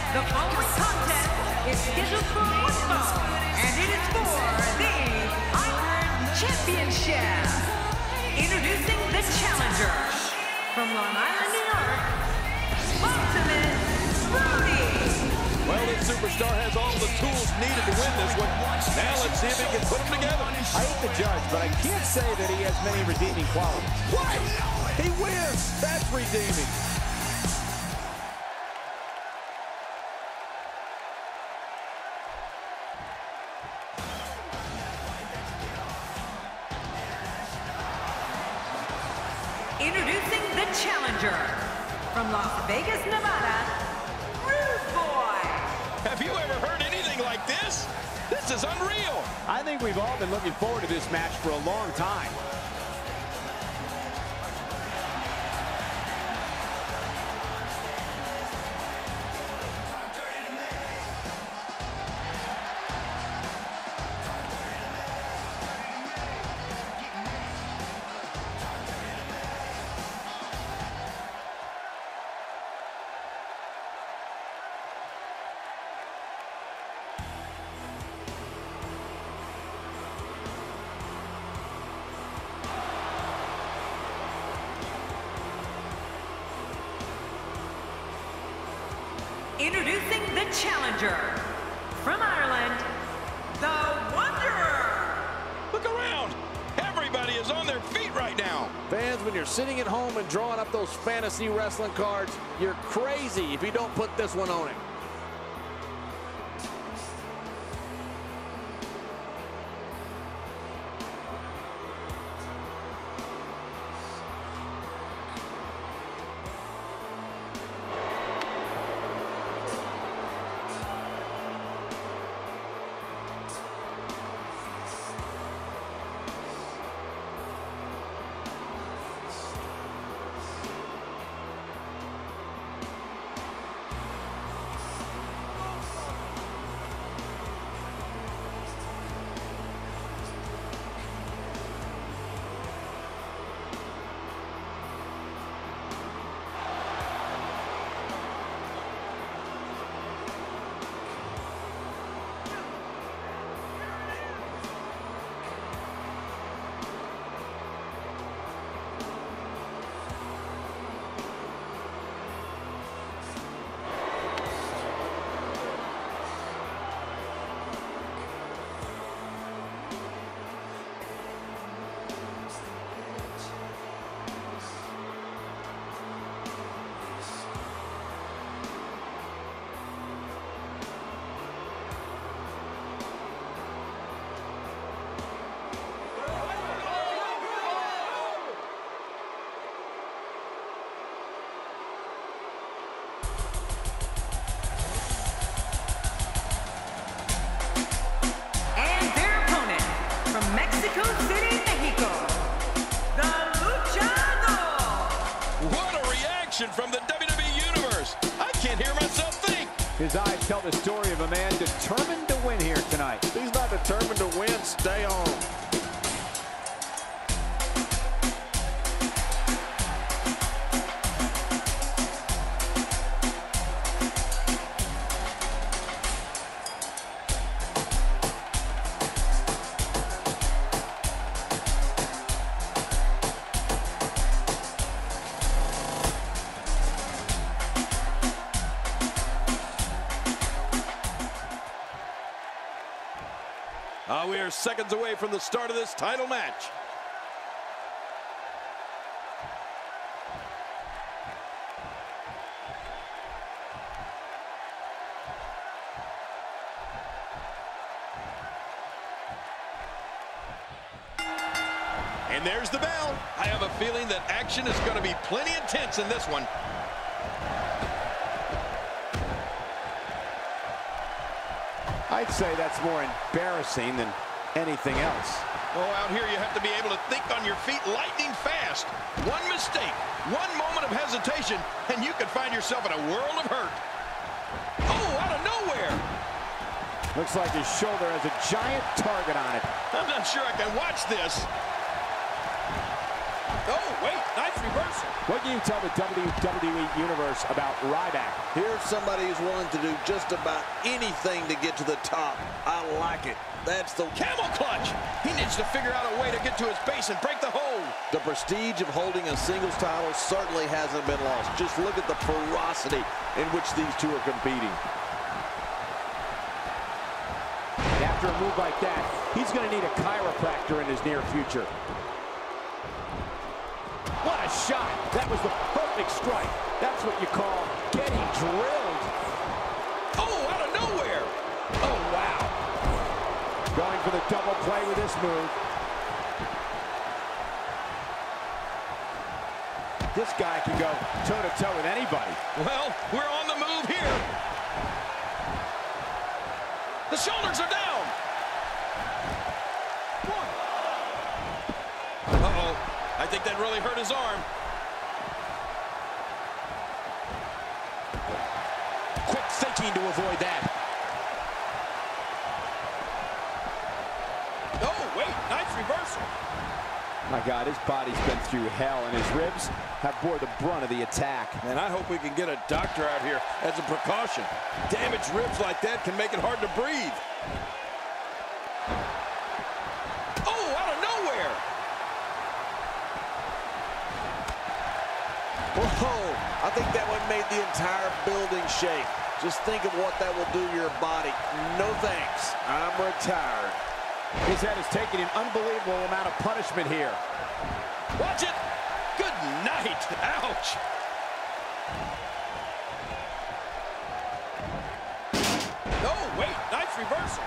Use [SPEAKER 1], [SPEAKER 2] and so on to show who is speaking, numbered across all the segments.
[SPEAKER 1] The following contest is scheduled for one fall, and it is for the Iron Championship. Introducing the challenger from Long Island, New York, Ultimate Brody.
[SPEAKER 2] Well, this superstar has all the tools needed to win this one. Now let's see if he can put them together.
[SPEAKER 3] I hate the judge, but I can't say that he has many redeeming qualities.
[SPEAKER 2] What? He wins. That's redeeming.
[SPEAKER 1] Introducing the challenger from Las Vegas, Nevada, Rude Boy.
[SPEAKER 2] Have you ever heard anything like this? This is unreal.
[SPEAKER 3] I think we've all been looking forward to this match for a long time.
[SPEAKER 1] Introducing the challenger from Ireland, the Wanderer.
[SPEAKER 2] Look around. Everybody is on their feet right now.
[SPEAKER 3] Fans, when you're sitting at home and drawing up those fantasy wrestling cards, you're crazy if you don't put this one on it.
[SPEAKER 1] Mexico City, Mexico, the Luchador.
[SPEAKER 2] What a reaction from the WWE Universe. I can't hear myself think.
[SPEAKER 3] His eyes tell the story of a man determined to win here tonight.
[SPEAKER 2] If he's not determined to win, stay home. We are seconds away from the start of this title match. And there's the bell. I have a feeling that action is going to be plenty intense in this one.
[SPEAKER 3] I'd say that's more embarrassing than anything else.
[SPEAKER 2] Oh, out here you have to be able to think on your feet lightning fast. One mistake, one moment of hesitation, and you could find yourself in a world of hurt. Oh, out of nowhere.
[SPEAKER 3] Looks like his shoulder has a giant target on it.
[SPEAKER 2] I'm not sure I can watch this. Oh, wait, nice reversal.
[SPEAKER 3] What can you tell the WWE Universe about Ryback?
[SPEAKER 4] Here's somebody who's willing to do just about anything to get to the top. I like it. That's the
[SPEAKER 2] Camel clutch. He needs to figure out a way to get to his base and break the hold.
[SPEAKER 4] The prestige of holding a singles title certainly hasn't been lost. Just look at the ferocity in which these two are competing.
[SPEAKER 3] And after a move like that, he's going to need a chiropractor in his near future. What a shot. That was the perfect strike. That's what you call getting drilled.
[SPEAKER 2] Oh, out of nowhere.
[SPEAKER 3] Oh, wow. Going for the double play with this move. This guy can go toe-to-toe with anybody.
[SPEAKER 2] Well, we're on the move here. The shoulders are down. Uh-oh. I think that really hurt his arm.
[SPEAKER 3] Quick thinking to avoid that.
[SPEAKER 2] Oh, wait, nice reversal.
[SPEAKER 3] My God, his body's been through hell, and his ribs have bore the brunt of the attack.
[SPEAKER 2] And I hope we can get a doctor out here as a precaution. Damaged ribs like that can make it hard to breathe. Oh, out of nowhere.
[SPEAKER 4] Whoa, I think that one made the entire building shake. Just think of what that will do to your body. No thanks, I'm retired.
[SPEAKER 3] His head has taken an unbelievable amount of punishment here.
[SPEAKER 2] Watch it. Good night. Ouch. Oh, wait, nice reversal.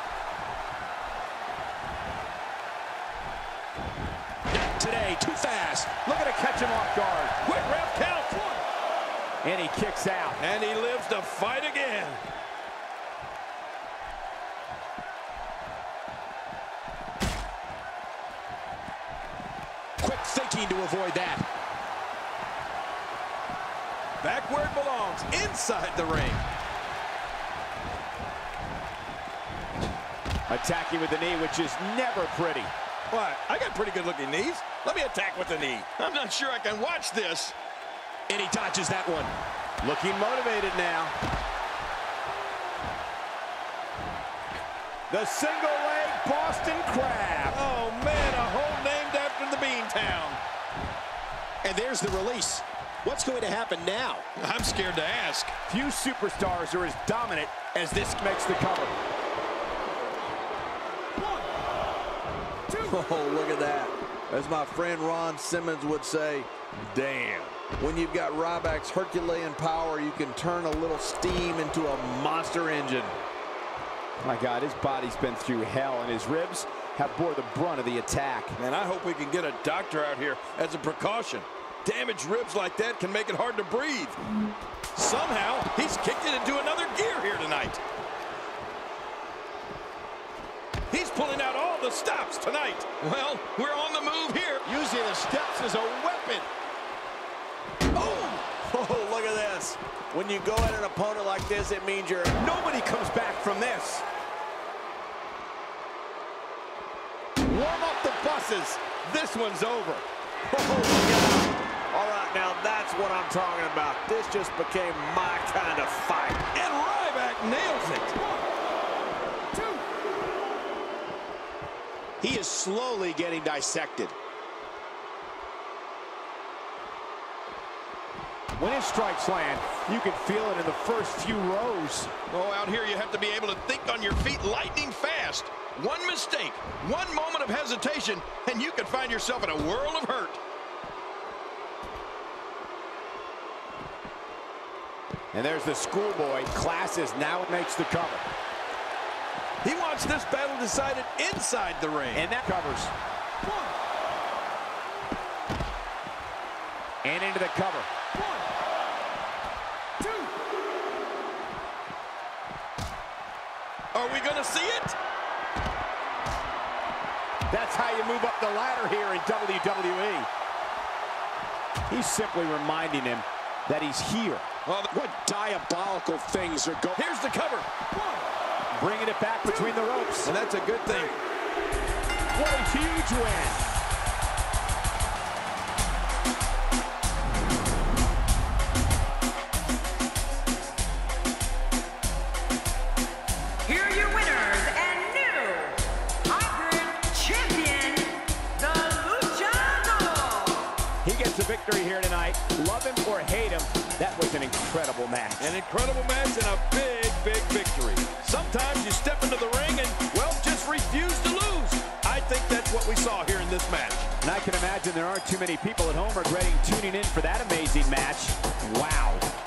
[SPEAKER 3] Not today, too fast. Looking to catch him off guard.
[SPEAKER 2] Quick ref count.
[SPEAKER 3] And he kicks out.
[SPEAKER 2] And he lives to fight again.
[SPEAKER 3] Quick thinking to avoid that.
[SPEAKER 2] Back where it belongs, inside the ring.
[SPEAKER 3] Attacking with the knee, which is never pretty.
[SPEAKER 2] What? I got pretty good looking knees. Let me attack with the knee. I'm not sure I can watch this.
[SPEAKER 3] And he dodges that one. Looking motivated now. The single leg Boston Crab.
[SPEAKER 2] Oh man, a hole named after the Beantown.
[SPEAKER 5] And there's the release. What's going to happen now?
[SPEAKER 2] I'm scared to ask.
[SPEAKER 3] Few superstars are as dominant as this makes the cover.
[SPEAKER 4] Oh, look at that. As my friend Ron Simmons would say, damn. When you've got Ryback's Herculean power, you can turn a little steam into a monster engine.
[SPEAKER 3] My God, his body's been through hell, and his ribs have bore the brunt of the attack.
[SPEAKER 2] Man, I hope we can get a doctor out here as a precaution. Damaged ribs like that can make it hard to breathe. Somehow, he's kicked it into another gear here tonight. He's pulling out all the stops tonight. Well, we're on the move here.
[SPEAKER 5] Using the steps as a weapon.
[SPEAKER 4] Oh, look at this. When you go at an opponent like this, it means nobody comes back from this.
[SPEAKER 3] Warm up the buses. This one's over.
[SPEAKER 4] Oh, look out. All right, now that's what I'm talking about. This just became my kind of fight.
[SPEAKER 2] And Ryback nails it.
[SPEAKER 5] 1, 2. He is slowly getting dissected.
[SPEAKER 3] When his strikes land, you can feel it in the first few rows.
[SPEAKER 2] Oh, out here you have to be able to think on your feet lightning fast. One mistake, one moment of hesitation, and you could find yourself in a world of hurt.
[SPEAKER 3] And there's the schoolboy. Classes now makes the cover.
[SPEAKER 2] He wants this battle decided inside the ring.
[SPEAKER 3] And that covers. 1. And into the cover.
[SPEAKER 2] 1, 2. Are we going to see it?
[SPEAKER 3] That's how you move up the ladder here in WWE. He's simply reminding him that he's here.
[SPEAKER 5] Well, what diabolical things are going.
[SPEAKER 2] Here's the cover.
[SPEAKER 5] 1.
[SPEAKER 3] Bringing it back between the ropes.
[SPEAKER 2] And that's a good thing.
[SPEAKER 3] What a huge win. here tonight. Love him or hate him, that was an incredible match.
[SPEAKER 2] An incredible match and a big, big victory. Sometimes you step into the ring and, well, just refuse to lose. I think that's what we saw here in this match.
[SPEAKER 3] And I can imagine there aren't too many people at home regretting tuning in for that amazing match. Wow.